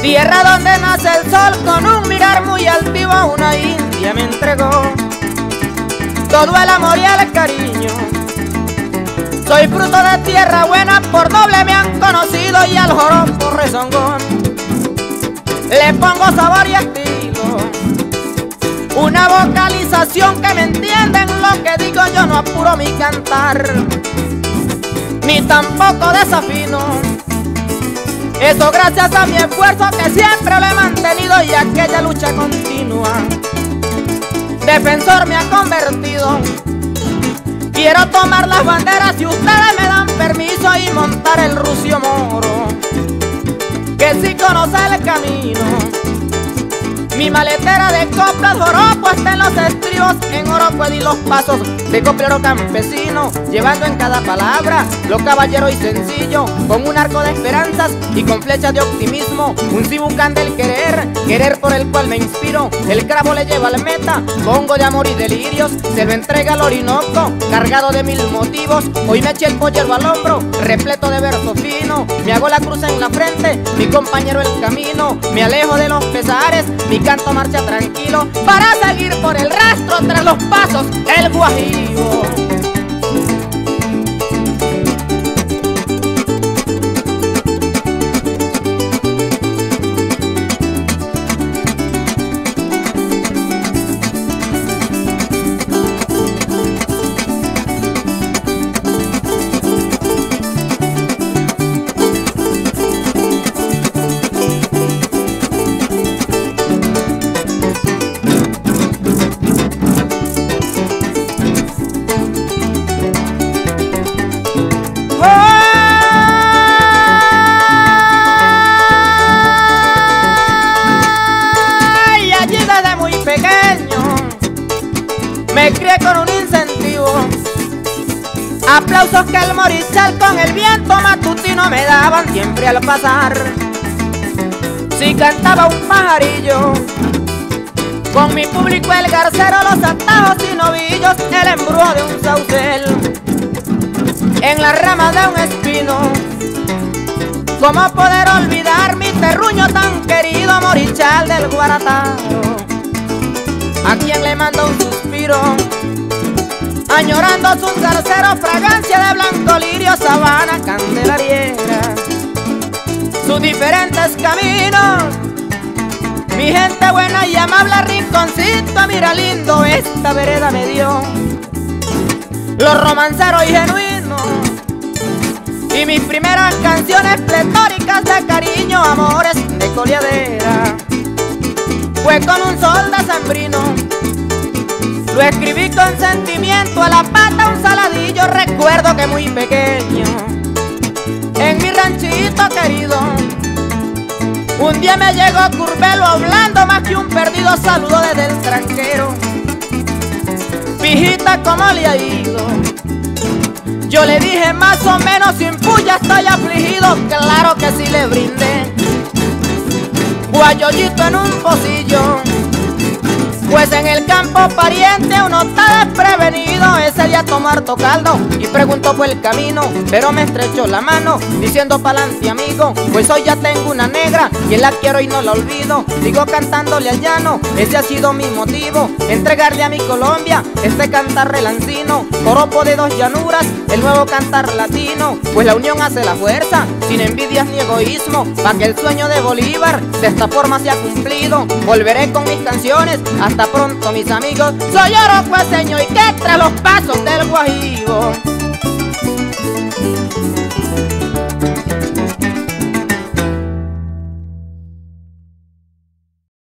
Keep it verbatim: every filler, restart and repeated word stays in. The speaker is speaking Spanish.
Tierra donde nace el sol, con un mirar muy altivo una india me entregó todo el amor y el cariño. Soy fruto de tierra buena, por doble me han conocido, y al joropo rezongón le pongo sabor y estilo. Una vocalización que me entienden lo que digo, yo no apuro mi cantar, ni tampoco desafino. Eso gracias a mi esfuerzo que siempre lo he mantenido, y aquella lucha continua defensor me ha convertido. Quiero tomar las banderas si ustedes me dan permiso y montar el rucio moro, que sí conoce el camino. Mi maletera de coplas joropo está en los estribos, en oro puedo y los pasos de coplero campesino, llevando en cada palabra lo caballero y sencillo, con un arco de esperanzas y con flechas de optimismo, un cibucán del querer, querer por el cual me inspiro. El cravo le lleva al meta, pongo de amor y delirios, se lo entrega al Orinoco, cargado de mil motivos. Hoy me eché el pollero al hombro, repleto de verso fino, me hago la cruz en la frente, mi compañero el camino, me alejo de los pesares, mi canto marcha tranquilo, para seguir por el rastro tras los pasos del guajiro. Me crié con un incentivo, aplausos que el morichal con el viento matutino me daban siempre al pasar. Si cantaba un pajarillo, con mi público el garcero, los atajos y novillos, el embrujo de un saucel en la rama de un espino. ¿Cómo poder olvidar mi terruño tan querido, morichal del Guarataro, a quien le mando un suspiro, añorando sus garceros, fragancia de blanco lirio, sabana candelariera, sus diferentes caminos? Mi gente buena y amable, rinconcito, mira lindo, esta vereda me dio los romanceros y genuinos, y mis primeras canciones pletóricas de cariño, amores de coleadera, fue con un sol decembrino. Lo escribí con sentimiento, a la pata un saladillo. Recuerdo que muy pequeño, en mi ranchito querido, un día me llegó Curvelo hablando más que un perdido saludo desde el tranquero. Pijita, ¿cómo le ha ido? Yo le dije más o menos, sin puya estoy afligido. Claro que sí le brindé guayollito en un pocillo, pues en el campo pariente uno está desprevenido. Ese día tomó harto caldo y preguntó por el camino, pero me estrechó la mano diciendo pa'lante amigo, pues hoy ya tengo una negra y la quiero y no la olvido. Sigo cantándole al llano, ese ha sido mi motivo, entregarle a mi Colombia este cantar relancino, joropo de dos llanuras, el nuevo cantar latino, pues la unión hace la fuerza, sin envidias ni egoísmo, pa' que el sueño de Bolívar de esta forma se ha cumplido. Volveré con mis canciones, hasta pronto mis amigos, soy orocueseño y que tras los pasos del Guajiro.